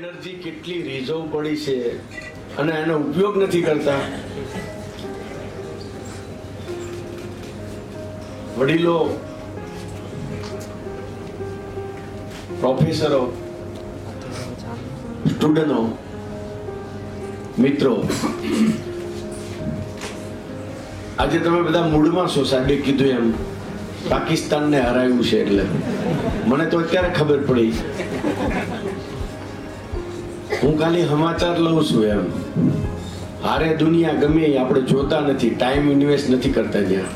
Energy કેટલી reserve પડી છે અને એનો ઉપયોગ નથી કરતા. વડીલો, પ્રોફેસરો, સ્ટુડન્ટો, મિત્રો, આજે તમે બધા મૂડમાં છો. સાહેબે કીધું એમ પાકિસ્તાનને હરાવ્યું છે એટલે મને તો અત્યારે ખબર પડી. હું ખાલી સમાચાર લઉં છું એમ. હારે દુનિયા ગમે આપણે જોતા નથી, ટાઈમ ઇન્વેસ્ટ નથી કરતા ત્યાં.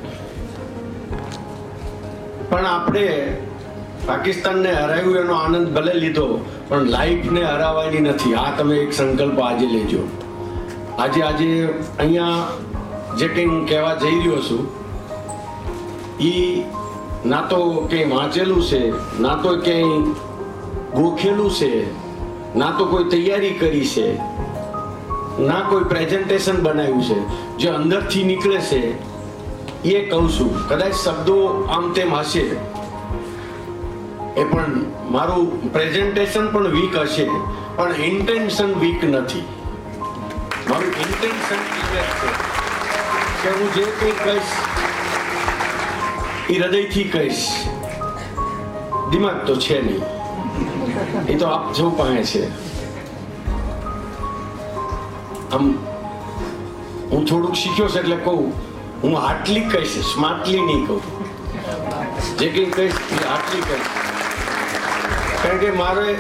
પણ આપણે પાકિસ્તાનને હરાવ્યું એનો આનંદ ભલે લીધો, પણ લાઈફને હરાવવાની નથી. આ તમે એક સંકલ્પ આજે લેજો. આજે અહીંયા જે કંઈ હું કહેવા જઈ રહ્યો છું એ ના તો કંઈ વાંચેલું છે, ના તો ક્યાંય ગોખેલું છે, ના તો કોઈ તૈયારી કરી છે, ના કોઈ પ્રેઝન્ટેશન બનાવ્યું છે. જે અંદરથી નીકળે છે એ કહું છું. કદાચ શબ્દો આમ તેમ હશે, એ પણ મારું પ્રેઝન્ટેશન પણ વીક હશે, પણ ઇન્ટેન્શન વીક નથી. મારું ઇન્ટેન્શન ક્લિયર છે કે હું જે કંઈ કહીશ એ હૃદયથી કહીશ. દિમાગ તો છે નહીં, એ તો આપ સૌ પાસે છે. આમ હું થોડુંક શીખ્યો છે એટલે કહું, હું હાર્ટલી કહીશ, સ્માર્ટલી નહીં કહું. જે કંઈ કહીશ એ હાર્ટલી કહીશ. કારણ કે મારી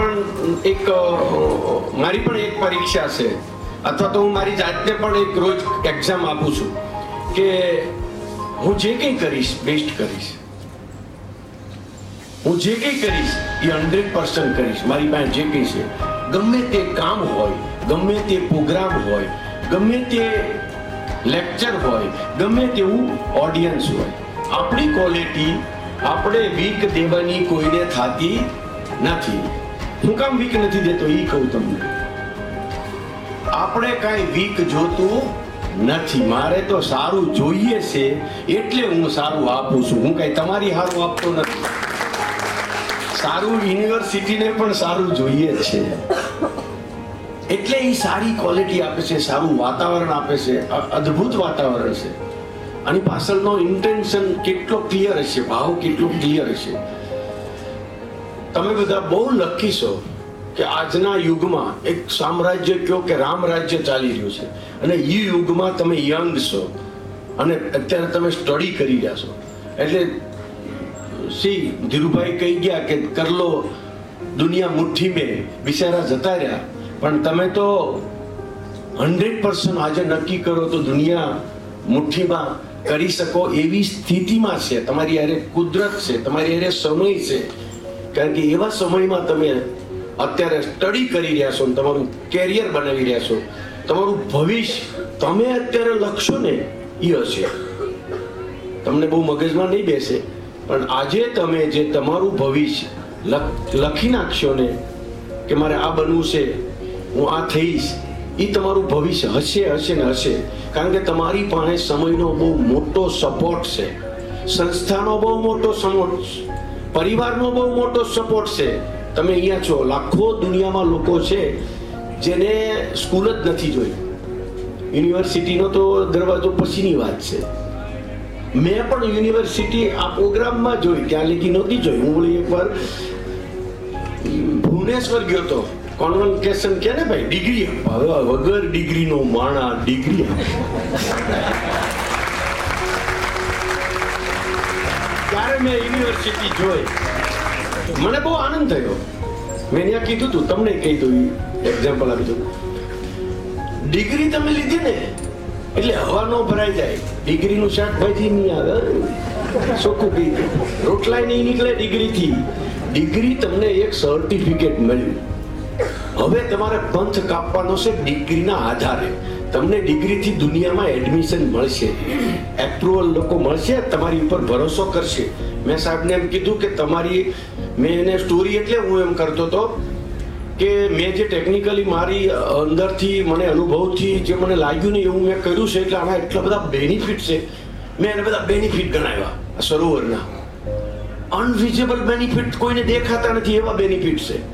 પણ એક પરીક્ષા છે, અથવા તો હું મારી જાતને પણ એક રોજ એક્ઝામ આપું છું કે હું જે કંઈ કરીશ બેસ્ટ કરીશ. હું જે કંઈ કરીશ એ 100% કરીશ. મારી પાસે જે કંઈ છે, ગમે તે કામ હોય, ગમે તે પ્રોગ્રામ હોય, ગમે તે લેક્ચર હોય, ગમે તેવું ઓડિયન્સ હોય, આપણી ક્વોલિટી આપણે વીક દેવાની કોઈને થતી નથી. હું કામ વીક નથી દેતો એ કહું તમને. આપણે કાંઈ વીક જોતું નથી. મારે તો સારું જોઈએ છે એટલે હું સારું આપું છું. હું કાંઈ તમારી સારું આપતો નથી. સારું યુનિવર્સિટીને પણ સારું જોઈએ છે એટલે એ સારી ક્વોલિટી આપે છે, સારું વાતાવરણ આપે છે, અદ્ભુત વાતાવરણ છે. આની પાછળનો ઇન્ટેન્શન કેટલો ક્લિયર હશે, ભાવ કેટલો ક્લિયર હશે. તમે બધા બહુ લકી છો કે આજના યુગમાં એક સામ્રાજ્ય કયો કે રામ રાજ્ય ચાલી રહ્યું છે, અને એ યુગમાં તમે યંગ છો અને અત્યારે તમે સ્ટડી કરી રહ્યા છો. એટલે ધીરુભાઈ કહી ગયા કે કર લો દુનિયા મુઠ્ઠી મેં, બિચારા જતા રહ્યા. પણ તમે તો 100% આજે નક્કી કરો તો દુનિયા મુઠ્ઠીમાં કરી શકો એવી સ્થિતિમાં છે. તમારી હારે કુદરત છે, તમારી હારે સમય છે. કારણ કે એવા સમયમાં તમે અત્યારે સ્ટડી કરી રહ્યા છો, તમારું કેરિયર બનાવી રહ્યા છો. તમારું ભવિષ્ય તમે અત્યારે લખશો ને એ હશે. તમને બહુ મગજમાં નહીં બેસે, પણ આજે તમે જે તમારું ભવિષ્ય લખી નાખશો ને કે મારે આ બનવું છે, હું આ થઈશ, એ તમારું ભવિષ્ય હશે ને હશે. કારણ કે તમારી પાસે સમયનો બહુ મોટો સપોર્ટ છે, સંસ્થાનો બહુ મોટો સપોર્ટ, પરિવારનો બહુ મોટો સપોર્ટ છે. તમે અહીંયા છો. લાખો દુનિયામાં લોકો છે જેને સ્કૂલ જ નથી જોઈ. યુનિવર્સિટીનો તો દરવાજો પછીની વાત છે. મેં પણ યુનિવર્સિટી આ પ્રોગ્રામમાં જોઈ, ત્યાં લગી નહોતી જોઈ. હું એકવાર ભુવનેશ્વર ગયો હતો. કોન્વોકેશન કે ને ભાઈ, ડિગ્રી વગર ડિગ્રીનો માણા ડિગ્રી. ત્યારે મેં યુનિવર્સિટી જોઈ, મને બહુ આનંદ થયો. મેં ત્યાં કીધું હતું, તમને કહી દઉં, એક્ઝામ્પલ આપી દઉં. ડિગ્રી તમે લીધી ને એટલે હવા નો ભરાઈ જાય. ડિગ્રીનું શાકભાજી નહીં આવે, ચોખ્ખું કહી દઉં. રોટલા નહીં નીકળે ડિગ્રીથી. ડિગ્રી તમને એક સર્ટિફિકેટ મળ્યું. હવે તમારે પંથ કાપવાનો છે ડિગ્રીના આધારે. તમને ડિગ્રીથી દુનિયામાં એડમિશન મળશે, એપ્રુવલ લોકો મળશે, તમારી ઉપર ભરોસો કરશે. મેં સાહેબને એમ કીધું કે મેં એને સ્ટોરી એટલે હું એમ કરતો હતો કે મેં જે ટેકનિકલી મારી અંદરથી મને અનુભવથી જે મને લાગ્યું ને એવું મેં કર્યું છે. એટલે આના એટલા બધા બેનિફિટ છે. મેં એને બધા બેનિફિટ ગણાવ્યા સરોવરના. અનવિઝિબલ બેનિફિટ કોઈને દેખાતા નથી એવા બેનિફિટ છે.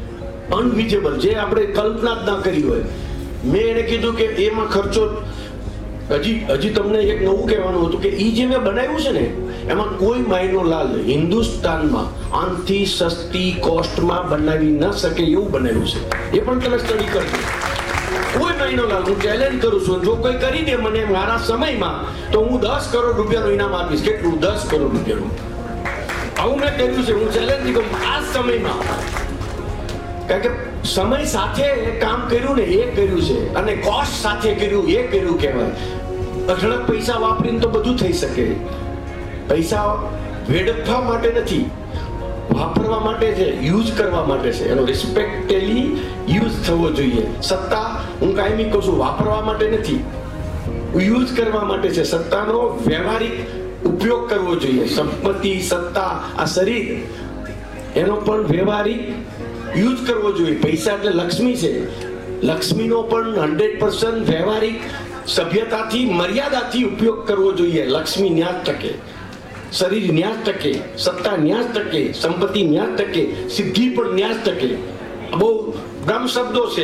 અનવિઝેબલ, જે આપણે કલ્પના જ ના કરી હોય. મેં એને કીધું કે એમાં ખર્ચો, હજી તમને એક નવું કહેવાનું હતું કે એ જે મેં બનાવ્યું છે ને એમાં કોઈ માયનો લાલ હિન્દુસ્તાનમાં આનથી સસ્તી કોસ્ટમાં બનાવી ન શકે એવું બનાવ્યું છે. એ પણ તમે સ્ટડી કરજો. કોઈ માયનો લાલ, હું ચેલેન્જ કરું છું, જો કોઈ કરી દે મને મારા સમયમાં તો હું 10 કરોડ રૂપિયાનું ઇનામ આપીશ. કેટલું? 10 કરોડ રૂપિયાનું. આવું મેં કર્યું છે. હું ચેલેન્જ કરું આ સમયમાં, કારણ કે સમય સાથે કામ કર્યું ને એ કર્યું છે, અને કોસ્ટ સાથે કર્યું એ કર્યું કહેવાય. અઢળક પૈસા વાપરીને તો બધું થઈ શકે. પૈસા વેડફવા માટે નથી, વાપરવા માટે છે, યુઝ કરવા માટે છે. એનો રિસ્પેક્ટલી યુઝ થવો જોઈએ. સત્તા હું કાયમી કહું છું, વાપરવા માટે નથી, યુઝ કરવા માટે છે. સત્તાનો વ્યવહારિક ઉપયોગ કરવો જોઈએ. સંપત્તિ, સત્તા, આ શરીર, એનો પણ વ્યવહારિક યુઝ કરવો જોઈએ. પૈસા એટલે લક્ષ્મી છે. લક્ષ્મીનો પણ 100% વ્યવહારિક સભ્યતાથી, મર્યાદાથી ઉપયોગ કરવો જોઈએ. લક્ષ્મી ન્યાસ ટકે, શરીર ન્યાસ ટકે, સત્તા ન્યાસ ટકે, સંપત્તિ ન્યાસ ટકે, સિદ્ધિ પણ ન્યાસ ટકે. બહુ બ્રહ્મ શબ્દો છે.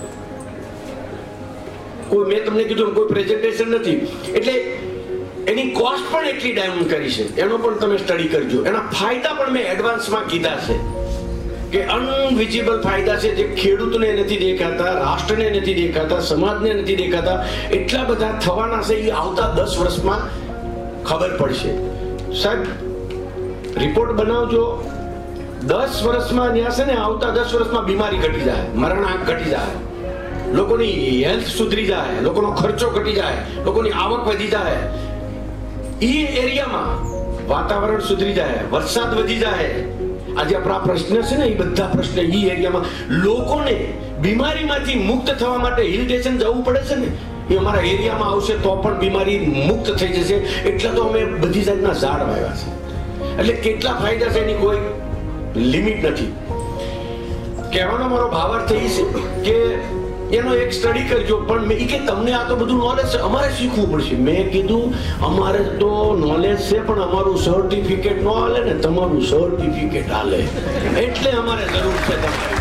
કોઈ મેં તમને કીધું કોઈ પ્રેઝન્ટેશન નથી, એટલે એની કોસ્ટ પણ એટલી ડાઉન કરી છે. એનો પણ તમે સ્ટડી કરજો. એના ફાયદા પણ મેં એડવાન્સમાં કીધા છે કે અનવિઝિબલ ફાયદા છે, જે ખેડૂતને નથી દેખાતા, રાષ્ટ્રને નથી દેખાતા, સમાજને નથી દેખાતા. એટલા બધા થવાના છે. એ આવતા 10 વર્ષમાં ખબર પડશે. સાહેબ રિપોર્ટ બનાવજો. 10 વર્ષમાં ત્યાં છે ને, આવતા 10 વર્ષમાં બીમારી ઘટી જાય, મરણાંક ઘટી જાય, લોકોની હેલ્થ સુધરી જાય, લોકોનો ખર્ચો ઘટી જાય, લોકોની આવક વધી જાય. એ એરિયામાં વાતાવરણ સુધરી જાય, વરસાદ વધી જાય. આજે આપણા પ્રશ્ન છે ને, એ બધા પ્રશ્ન એ એરિયામાં, લોકોને બીમારીમાંથી મુક્ત થવા માટે હિલ સ્ટેશન જવું પડે છે ને, એ અમારા એરિયામાં આવશે તો પણ બીમારી મુક્ત થઈ જશે. એટલે તો અમે બધી જાતના ઝાડ વાવ્યા છે. એટલે કેટલા ફાયદા છે એની કોઈ લિમિટ નથી. કહેવાનો મારો ભાવાર્થ એ છે કે એનો એક સ્ટડી કરજો. પણ મેં કે તમને આ તો બધું નોલેજ છે, અમારે શીખવું પડશે. મેં કીધું અમારે તો નોલેજ છે, પણ અમારું સર્ટિફિકેટ ન હાલે ને, તમારું સર્ટિફિકેટ હાલે, એટલે અમારે જરૂર છે તમારી.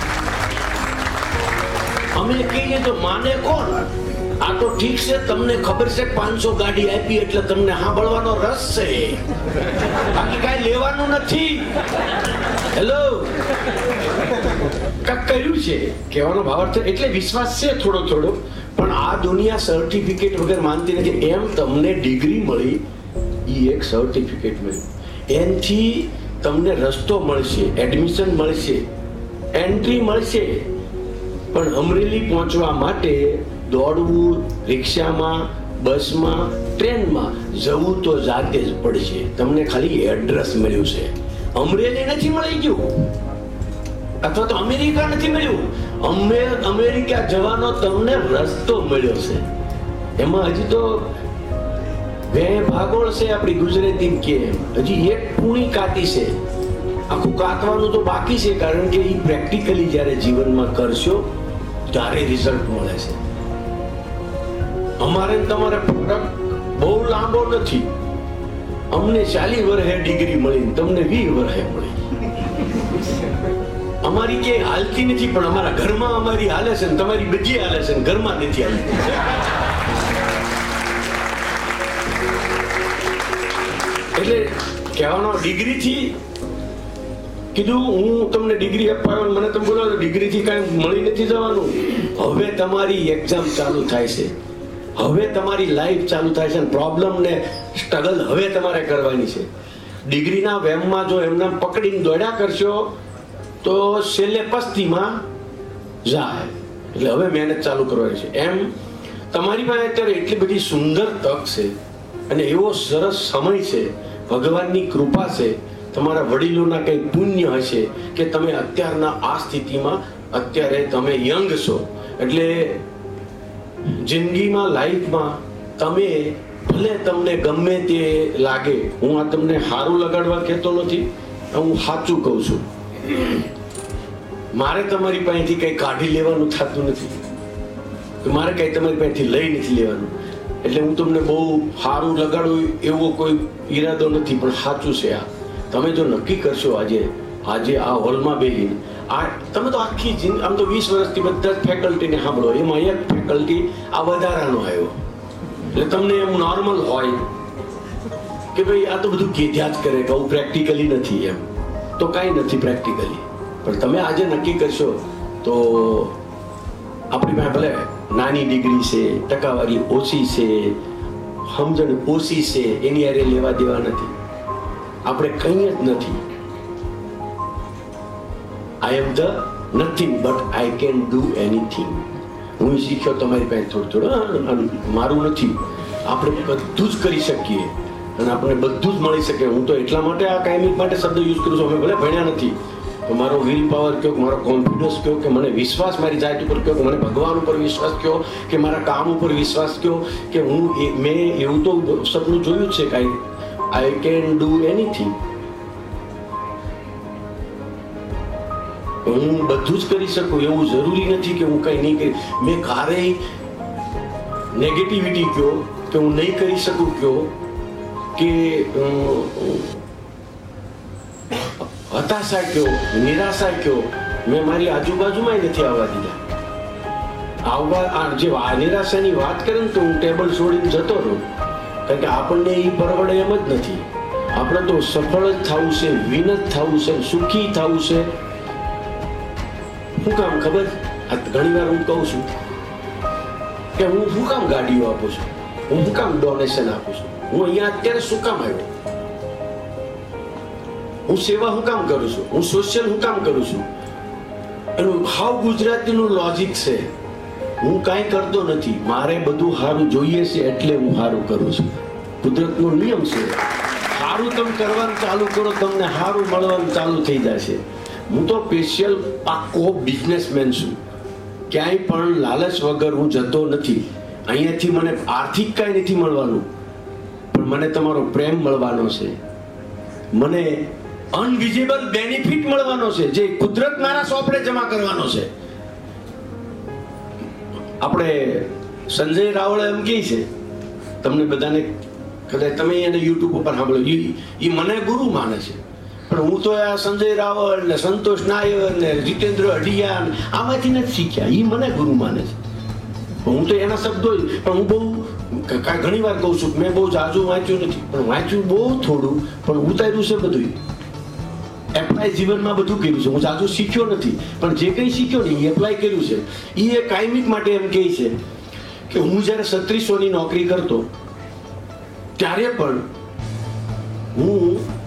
અમે કહીએ તો માને કોણ? આ તો ઠીક છે, તમને ખબર છે 500 ગાડી આપી એટલે તમને સાંભળવાનો રસ છે, બાકી કાંઈ લેવાનું નથી. હેલો, કાંઈક કર્યું છે, કહેવાનો ભાવાર્થ. એટલે વિશ્વાસ છે થોડો થોડો, પણ આ દુનિયા સર્ટિફિકેટ વગર માનતી નથી. એમ તમને ડિગ્રી મળી, એ એક સર્ટિફિકેટ મળ્યું, એનથી તમને રસ્તો મળશે, એડમિશન મળશે, એન્ટ્રી મળશે. પણ અમરેલી પહોંચવા માટે દોડવું, રિક્ષામાં, બસમાં, ટ્રેનમાં જવું તો જાતે જ પડશે. તમને ખાલી એડ્રેસ મળ્યું છે, અમરેલી નથી મળી ગયું, અથવા તો અમેરિકા નથી મળ્યું. અમેરિકા જવાનો તમને રસ્તો મળ્યો છે. એમાં હજી તો બે ભાગોળ છે, આપણી ગુજરાતી કે હજી એક પૂણી કાતી છે. આખું કાતવાનું તો બાકી છે, કારણ કે એ પ્રેક્ટિકલી જ્યારે જીવનમાં કરશો ત્યારે રિઝલ્ટ મળે છે. અમારે તમારે ફરક બહુ લાંબો નથી. અમને 40 વર્ષે ડિગ્રી મળી, તમને 20 વર્ષે મળી. અમારી ક્યાંય હાલતી નથી, પણ અમારા ઘરમાં અમારી હાલે છે, તમારી બધી હાલે છે, ઘરમાં નથી હાલતી. એટલે કહેવાનો ડિગ્રીથી કીધું, હું તમને ડિગ્રી અપાવ્યો, મને તમે બોલાવો, ડિગ્રીથી કાંઈ મળી નથી જવાનું. હવે તમારી એક્ઝામ ચાલુ થાય છે, હવે તમારી લાઈફ ચાલુ થાય છે, પ્રોબ્લેમ ને સ્ટ્રગલ હવે તમારે કરવાની છે. ડિગ્રીના વેમમાં જો એમને પકડીને દોડ્યા કરશો તો છેલ્લે પસ્તીમાં જાય. એટલે હવે મહેનત ચાલુ કરવાની છે. એમ તમારી પાસે અત્યારે એટલી બધી સુંદર તક છે, અને એવો સરસ સમય છે, ભગવાનની કૃપા છે, તમારા વડીલોના કંઈ પુણ્ય હશે કે તમે અત્યારના આ સ્થિતિમાં અત્યારે તમે યંગ છો. એટલે જિંદગીમાં, લાઈફમાં તમે ભલે તમને ગમે તે લાગે, હું આ તમને સારું લગાડવા કહેતો નથી, હું સાચું કહું છું. મારે તમારી પાસેથી કંઈ કાઢી લેવાનું થતું નથી, મારે કંઈ તમારી પાસેથી લઈ નથી લેવાનું. એટલે હું તમને બહુ સારું લગાડું એવો કોઈ ઈરાદો નથી, પણ સાચું છે આ. તમે જો નક્કી કરશો આજે આ હોલમાં બેસીને આ તમે તો આખી જિંદગી આમ તો 20 વર્ષથી બધા જ ફેકલ્ટીને સાંભળો, એમાં એક ફેકલ્ટી આ વધારાનો આવ્યો એટલે તમને એમ નોર્મલ હોય કે ભાઈ આ તો બધું કીધા જ કરે કે હું પ્રેક્ટિકલી નથી, એમ તો કાંઈ નથી પ્રેક્ટિકલી. પણ તમે આજે નક્કી કરશો તો આપણી પાસે ભલે નાની ડિગ્રી છે, ટકાવારી ઓછી છે, સમજણ ઓછી છે, એની હારે લેવા દેવા નથી. આપણે કંઈ જ નથી. I am the nothing but I can do anything. હું શીખ્યો તમારી પાસે થોડું મારું નથી. આપણે બધું જ કરી શકીએ અને આપણને બધું જ મળી શકે. હું તો એટલા માટે આ કાયમી માટે શબ્દ યુઝ કરું છું. અમે ભલે ભણ્યા નથી તો મારો વિલ પાવર કયો, મારો કોન્ફિડન્સ કયો, કે મને વિશ્વાસ મારી જાત ઉપર કયો, કે મને ભગવાન ઉપર વિશ્વાસ કયો, કે મારા કામ ઉપર વિશ્વાસ કયો, કે હું મેં એવું તો સપનું જોયું છે કે આઈ કેન ડુ એનીથિંગ. હું બધું જ કરી શકું એવું જરૂરી નથી કે હું કંઈ નહીં કરી. મેં ક્યારેય નેગેટિવિટી કયો કે હું નહીં કરી શકું કયો કે હતાશા કયો, નિરાશા કયો, મેં મારી આજુબાજુમાં નથી આવવા દીધા. જે નિરાશાની વાત કરે ને તો હું ટેબલ છોડીને જતો રહું, કારણ કે આપણને એ પરવડે એમ જ નથી. આપણે તો સફળ જ થવું છે, વિન જ થવું છે, સુખી થવું છે. શું કામ ખબર? ઘણી વાર હું કહું છું કે હું શું કામ ગાડીઓ આપું છું, હું શું કામ ડોનેશન આપું છું, હું અહીંયા અત્યારે શું કામ આવ્યો, હું સેવા શું કામ કરું છું, હું સોશિયલ શું કામ કરું છું. એનું હાવ ગુજરાતીનું લોજિક છે. હું કાંઈ કરતો નથી, મારે બધું સારું જોઈએ છે એટલે હું સારું કરું છું. કુદરતનો નિયમ છે. સારું તમે કરવાનું ચાલુ કરો, તમને સારું મળવાનું ચાલુ થઈ જશે. હું તો સ્પેશિયલ પાક્કો બિઝનેસમેન છું. ક્યાંય પણ લાલચ વગર હું જતો નથી. અહીંયાથી મને આર્થિક કાંઈ નથી મળવાનું, પણ મને તમારો પ્રેમ મળવાનો છે, મને અનવિઝિબલ બેનિફિટ મળવાનો છે, જે કુદરત મારા સોપડે જમા કરવાનો છે. આપણે સંજય રાવળ એમ કહે છે, તમને બધાને કદાચ તમે એને યુટ્યુબ ઉપર સાંભળ્યો, એ મને ગુરુ માને છે. પણ હું તો આ સંજય રાવળ ને સંતોષ નાયર ને જીતેન્દ્ર અઢિયા આમાંથી નથી શીખ્યા. એ મને ગુરુ માને છે. હું તો એના શબ્દો પણ હું બહુ ઘણી વાર કહું છું, મેં બહુ જાજુ વાંચ્યું નથી, પણ વાંચ્યું બહુ થોડું, પણ ઉતાર્યું છે બધું. એપ્લાય જીવનમાં બધું કર્યું છે. હું જાજુ શીખ્યો નથી, પણ જે કંઈ શીખ્યો ને એ એપ્લાય કર્યું છે. એ કાયમિક માટે એમ કહે છે કે હું જ્યારે 3600ની નોકરી કરતો ત્યારે પણ હું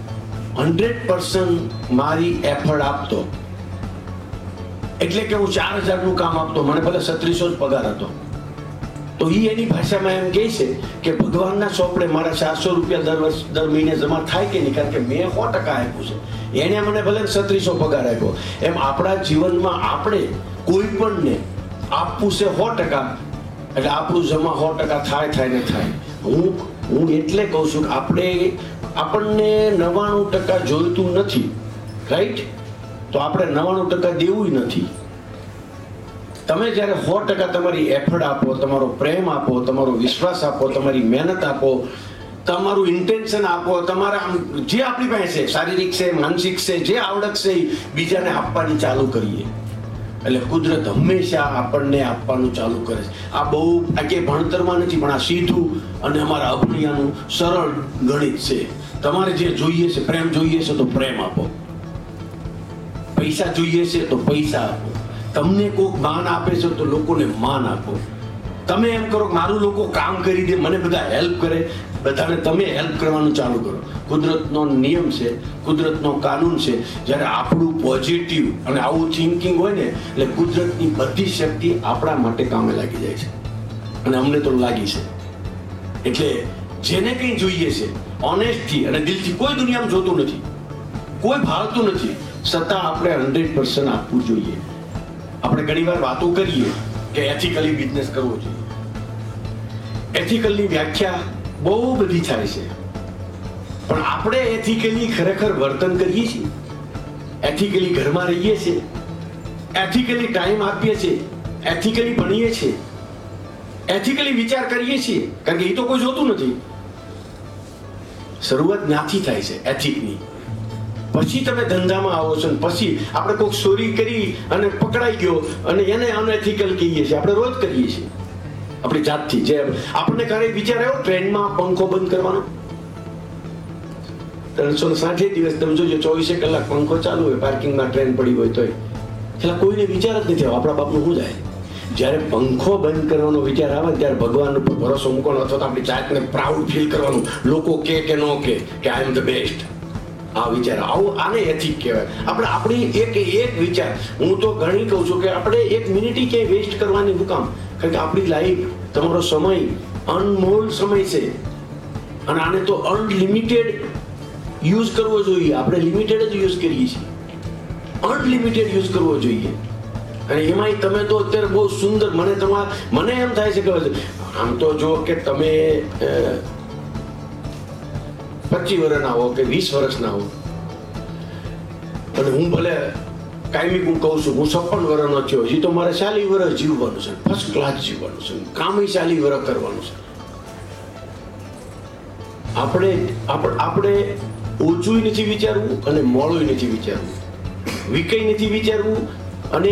100% મારી એફર્ટ આપતો. એટલે કે હું 4000નું કામ આપતો, મને ભલે 3600 જ પગાર હતો. તો એ એની ભાષામાં એમ કહે છે કે ભગવાનના ચોપડે મારા 400 રૂપિયા દર મહિને જમા થાય કે નહીં, કારણ કે મેં 100% આપ્યું છે. એને મને ભલે 3600 પગાર આપ્યો. એમ આપણા જીવનમાં આપણે કોઈ પણને આપવું છે 100%, એટલે આપણું જમા 100% થાય ને થાય. હું એટલે કહું છું કે આપણને 99% જોઈતું નથી, રાઈટ? તો આપણે 99% દેવું નથી. તમે જ્યારે 100% તમારી એફર્ટ આપો, તમારો પ્રેમ આપો, તમારો વિશ્વાસ આપો, તમારી મહેનત આપો, તમારું ઇન્ટેન્શન આપો, તમારા જે આપણી પાસે છે, શારીરિક છે, માનસિક છે, જે આવડત છે બીજાને આપવાની ચાલુ કરીએ, એટલે કુદરત હંમેશા આપણને આપવાનું ચાલુ કરે છે. આ બહુ કે ભણતરમાં નથી, પણ આ સીધું અને અમારા અભણિયાનું સરળ ગણિત છે. તમારે જે જોઈએ છે, પ્રેમ જોઈએ છે તો પ્રેમ આપો, પૈસા જોઈએ છે તો પૈસા આપો, તમને કોઈક માન આપે છે તો લોકોને માન આપો. તમે એમ કરો કે મારું લોકો કામ કરી દે, મને બધા હેલ્પ કરે, બધાને તમે હેલ્પ કરવાનું ચાલુ કરો. કુદરતનો નિયમ છે, કુદરતનો કાનૂન છે. જ્યારે આપણું પોઝિટિવ અને આવું થિંકિંગ હોય ને, એટલે કુદરતની બધી શક્તિ આપણા માટે કામે લાગી જાય છે. અને અમને તો લાગી છે. એટલે જેને કંઈ જોઈએ છે ઓનેસ્ટથી અને દિલથી, કોઈ દુનિયામાં જોતું નથી, કોઈ ભાવતું નથી, છતાં આપણે 100% આપવું જોઈએ. આપણે ઘણી વાર વાતો કરીએ કે એથિકલી બિઝનેસ કરવો જોઈએ. એથિકલની વ્યાખ્યા બહુ બધી થાય છે, પણ આપણે એથિકલી ખરેખર વર્તન કરીએ છીએ, એથિકલી ઘરમાં રહીએ છીએ, એથિકલી ટાઈમ આપીએ છીએ, એથિકલી ભણીએ છીએ, એથિકલી વિચાર કરીએ છીએ, કારણ કે એ તો કોઈ જોતું નથી. શરૂઆત ત્યાંથી થાય છે એથિકની. પછી તમે ધંધામાં આવો છો. પછી આપણે કોઈક ચોરી કરી અને પકડાઈ ગયો અને એને અનએથિકલ કહીએ છીએ. આપણે રોજ કરીએ છીએ આપણી જાતથી. જે આપણને ક્યારેય વિચાર આવ્યો ટ્રેનમાં પંખો બંધ કરવાનો? 360 દિવસ તમે જોજો 24 કલાક પંખો ચાલુ હોય, પાર્કિંગમાં ટ્રેન પડી હોય તોય એટલે કોઈને વિચાર જ નથી આવ્યો આપણા બાપનું શું જાય. જ્યારે પંખો બંધ કરવાનો વિચાર આવે ત્યારે ભગવાન ઉપર ભરોસો મૂકવાનો અથવા તો આપણી જાતને પ્રાઉડ ફીલ કરવાનું. લોકો કે ન કે આઈ એમ ધ બેસ્ટ. આ વિચાર આને એથિક કહેવાય. આપણે આપણી એક વિચાર, હું તો ઘણી કહું છું કે આપણે 1 મિનિટ ક્યાંય વેસ્ટ કરવાની શું કામ? કારણ કે આપણી લાઈફ, તમારો સમય અનમોલ સમય છે અને આને તો અનલિમિટેડ યુઝ કરવો જોઈએ. આપણે લિમિટેડ જ યુઝ કરીએ છીએ, અનલિમિટેડ યુઝ કરવો જોઈએ. અને એમાંય તમે તો અત્યારે બહુ સુંદર, મને એમ થાય છે કે આમ તો જો કે તમે 25 વર્ષના હો કે 20 વર્ષના હો, અને હું ભલે કાયમી હું કહું છું હું 56 વર્ષનો થયો, હજી તો મારે 40 વર્ષ જીવવાનું છે, ફર્સ્ટ ક્લાસ જીવવાનું છે, કામ 40 વર્ષ કરવાનું છે. આપણે ઓછું નથી વિચારવું અને મોડું નથી વિચારવું, વીકઈ નથી વિચારવું અને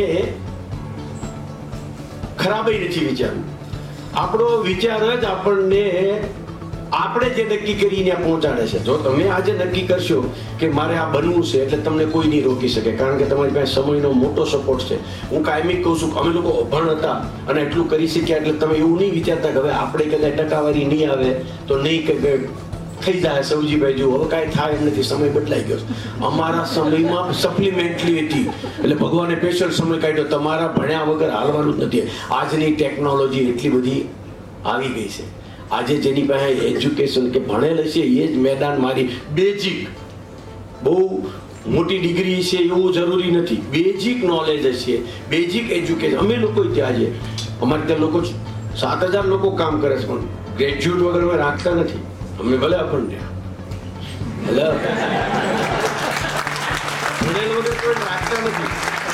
ખરાબઈ નથી વિચારવું. આપણો વિચાર જ આપણે જે નક્કી કરીને પહોંચાડે છે. જો તમે આજે નક્કી કરશો કે મારે આ બનવું છે એટલે તમને કોઈ નહીં રોકી શકે, કારણ કે તમારી પાસે સમયનો મોટો સપોર્ટ છે. હું કાયમી કહું છું અમે લોકો અભણ હતા અને એટલું કરી શક્યા, એટલે તમે એવું નહીં વિચારતા કે હવે આપણે કદાચ ટકાવારી નહીં આવે તો નહીં કે થઈ જાય. સવજીભાઈ જો હવે કાંઈ થાય એમ નથી, સમય બદલાઈ ગયો. અમારા સમયમાં સપ્લિમેન્ટરી હતી એટલે ભગવાને સ્પેશિયલ સમય કાઢ્યો. તમારા ભણ્યા વગર હાલવાનું જ નથી. આજની ટેકનોલોજી એટલી બધી આવી ગઈ છે. આજે જેની પાસે એજ્યુકેશન કે ભણેલ હશે એ જ મેદાન મારી. બેઝિક બહુ મોટી ડિગ્રી છે એવું જરૂરી નથી, બેઝિક નોલેજ હશે, બેઝિક એજ્યુકેશન. અમે લોકો ત્યાં આજે અમારે ત્યાં લોકો 7,000 લોકો કામ કરે છે, પણ ગ્રેજ્યુએટ વગર અમે રાખતા નથી. અમને ભલે આપણને ભલે ભણેલ વગર કોઈ રાખતા નથી,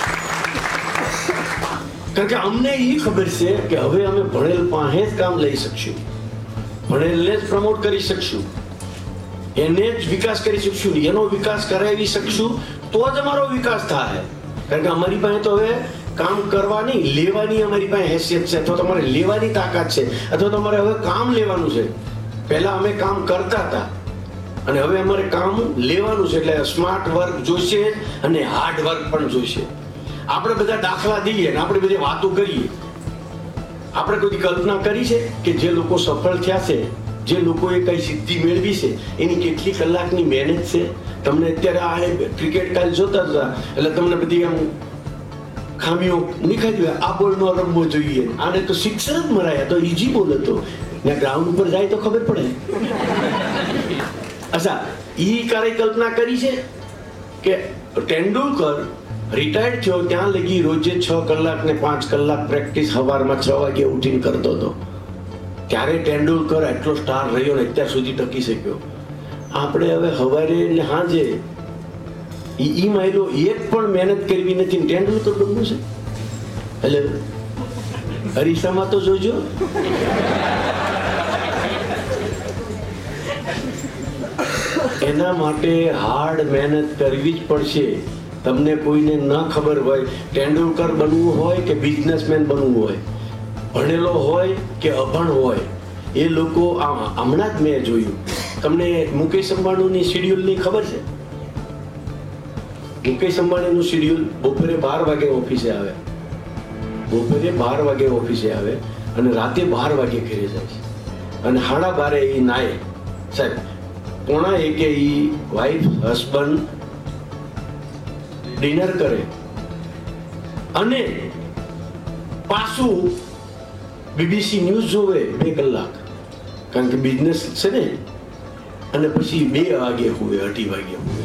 કારણ કે અમને એ ખબર છે કે હવે અમે ભણેલ પાસે જ કામ લઈ શકશું, ભણેલને જ પ્રમોટ કરી શકશું, એને જ વિકાસ કરી શકશું, એનો વિકાસ કરાવી શકશું તો જ અમારો વિકાસ થાય. કારણ કે અમારી પાસે તો હવે કામ કરવાની, લેવાની અમારી પાસે હેસિયત છે, અથવા તમારે લેવાની તાકાત છે, અથવા તમારે હવે કામ લેવાનું છે. પહેલા અમે કામ કરતા હતા અને હવે અમારે કામ લેવાનું છે. એટલે સ્માર્ટ વર્ક જોઈશે અને હાર્ડ વર્ક પણ જોઈશે. આપણે બધા દાખલા દઈએ ને આપણે બધી વાતો કરીએ. આપણે કોઈ કલ્પના કરી છે કે જે લોકો સફળ થયા છે, જે લોકોએ કઈ સિદ્ધિ મેળવી છે, એની કેટલી કલાકની મહેનત છે? તમને અત્યારે આ ક્રિકેટ કાલ જોતા હતા એટલે તમને બધી આમ ખામીઓ નીકળી હોય. આ બોલ નો રમવો જોઈએ, આને તો સિક્સર જ મરાયા, તો ઈઝી બોલ હતો. ને ગ્રાઉન્ડ ઉપર જાય તો ખબર પડે. અચ્છા, ઈ ક્યારે કલ્પના કરી છે કે તેંડુલકર રિટાયર્ડ થયો ત્યાં લગી રોજે 6 કલાક ને 5 કલાક પ્રેક્ટિસ સવારમાં 6 વાગે ઉઠીને કરતો હતો. ત્યારે તેંડુલકર એટલો સ્ટાર રહ્યો ને અત્યાર સુધી ટકી શક્યો. આપણે હવે સવારે ને સાંજે ઈ માયલો એક પણ મહેનત કરવી નથી, તેંડુલકર બનવું છે. એટલે અરીસામાં તો જોજો. એના માટે હાર્ડ મહેનત કરવી જ પડશે. તમને કોઈને ન ખબર હોય, તેંડુલકર બનવું હોય કે બિઝનેસમેન બનવું હોય, ભણેલો હોય કે અભણ હોય, એ લોકો હમણાં જ મેં જોયું. તમને મુકેશ અંબાણીની શેડ્યુલની ખબર છે? મુકેશ અંબાણીનું શેડ્યુલ બપોરે 12 વાગે ઓફિસે આવે, બપોરે 12 વાગે ઓફિસે આવે અને રાતે 12 વાગે ઘરે જાય છે. અને 12:30 એ નાય સાહેબ, 1:45 એ વાઈફ હસબન્ડ ડિનર કરે અને પાછું બીબીસી ન્યૂઝ જોવે 2 કલાક, કારણ કે બિઝનેસ છે ને. અને પછી 2 વાગે હુવે, 2:30 વાગે હુવે,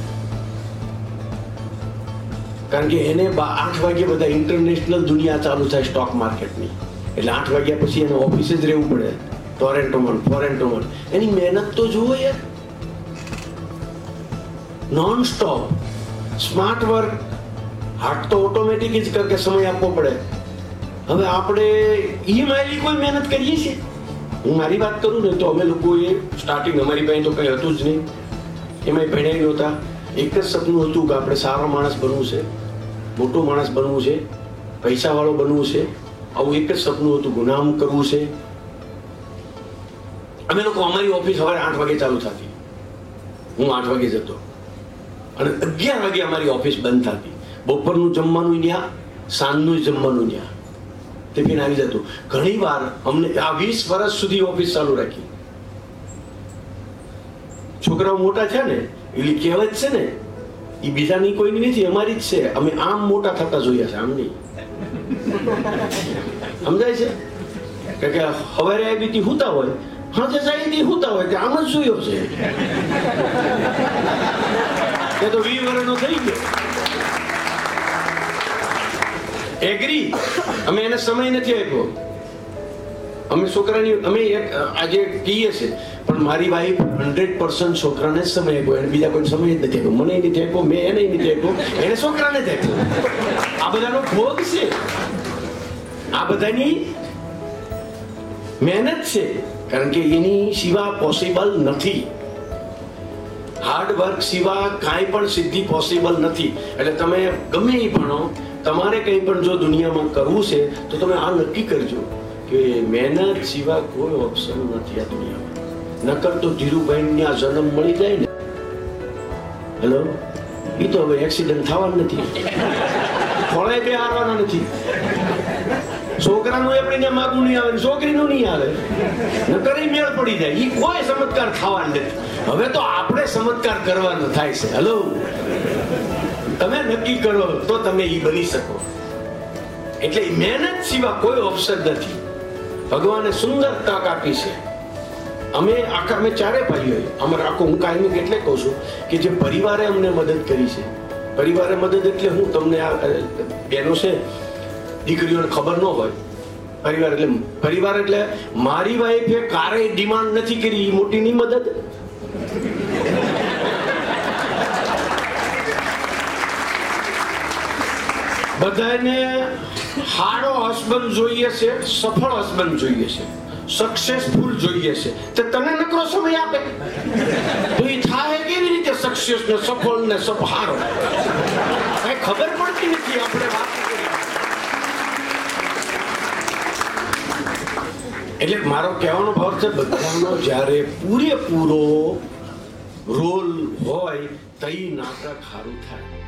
કારણ કે એને 8 વાગે બધા ઇન્ટરનેશનલ દુનિયા ચાલુ થાય સ્ટોક માર્કેટની, એટલે 8 વાગ્યા પછી એને ઓફિસે જ રહેવું પડે. ટોરેન્ટોમાં એની મહેનત તો જુઓ યાર, non stop smart work. Heart તો ઓટોમેટિક જ કે સમય આપવો પડે. હવે આપણે ઈએમઆઈ કોઈ મહેનત કરીએ છીએ. હું મારી વાત કરું ને તો અમે લોકોએ સ્ટાર્ટિંગ અમારી પાસે તો કંઈ હતું જ નહીં, એમાંય ભણ્યા નહોતા. એક જ સપનું હતું કે આપણે સારો માણસ બનવું છે, મોટો માણસ બનવું છે, પૈસાવાળો બનવું છે. આવું એક જ સપનું હતું, ગુનામ કરવું છે. અમે લોકો, અમારી ઓફિસ સવારે 8 વાગે ચાલુ થતી, હું 8 વાગે જતો અને 11 વાગે અમારી ઓફિસ બંધ થતી. બપોરનું જમવાનું ત્યાં, સાંજનું જમવાનું ત્યાં, ટિફિન આવી જતું. ઘણી વાર અમને આ 20 વર્ષ સુધી ઓફિસ ચાલુ રાખી. છોકરાઓ મોટા છે ને, એલી કહેવત છે ને, એ બીજાની કોઈની નથી, અમારી જ છે. અમે આમ મોટા થતા જોયા છે, આમ નહીં. સમજાય છે કે હવારે આવી હતી હુતા હોય, હા જે જાય હુતા હોય કે આમ જ જોયો છે. એ તો 20 વર્ષનો થઈ ગયો. એગ્રી, અમે એને સમય નથી આપ્યો. અમે છોકરાની, અમે આજે કહીએ છીએ, પણ મારી વાઈફ 100% છોકરાને જ સમય આપ્યો, એને બીજા કોઈ સમય જ નથી આપ્યો. મને નથી આપ્યો, મેં એને નથી આપ્યો, એને છોકરાને જ આપ્યો. આ બધાનો ભોગ છે, આ બધાની મહેનત છે, કારણ કે એની સિવા પોસિબલ નથી. હાર્ડ વર્ક સિવાય કાંઈ પણ સિદ્ધિ પોસિબલ નથી. એટલે તમે ગમે એ ભણો, તમારે કંઈ પણ જો દુનિયામાં કરવું છે તો તમે આ નક્કી કરજો કે મહેનત સિવાય કોઈ ઓપ્શન નથી આ દુનિયામાં. નકર તો ધીરુભાઈને આ જન્મ મળી જાય ને, હેલો, એ તો હવે એક્સિડન્ટ થવાનું નથી, ફળે બે હારવાના નથી. છોકરાનું આપણે માગું નહીં આવે, છોકરીનું નહીં આવે, નકર મેળ પડી જાય. એ કોઈ ચમત્કાર થવાનું નથી. હવે તો આપણે ચમત્કાર કરવાનો થાય છે. હેલો, તમે નક્કી કરો તો તમે એ બની શકો. એટલે મહેનત સિવાય કોઈ ઓપ્શન નથી. ભગવાને સુંદર તક આપી છે. અમે 4 ભાઈઓ, અમારા આખો, હું કાયમી એટલે કહું છું કે જે પરિવારે અમને મદદ કરી છે. પરિવારે મદદ એટલે હું તમને, આ બહેનો છે, દીકરીઓને ખબર ન હોય. પરિવાર એટલે મારી વાઈફે કારે ડિમાન્ડ નથી કરી, એ મોટીની મદદ. બધાને હારો હસબન્ડ જોઈએ છે, સફળ હસબન્ડ જોઈએ છે, સક્સેસફુલ જોઈએ છે. તે તને નકરો સમય આપે તો એ થાય કેવી રીતે સક્સેસ ને સફળ ને હારો? કઈ ખબર પડતી નથી. આપણે વાત કરી એટલે મારો કહેવાનો ભાવ છે, બધાનો જ્યારે પૂરેપૂરો રોલ હોય તો નાટક સારું થાય.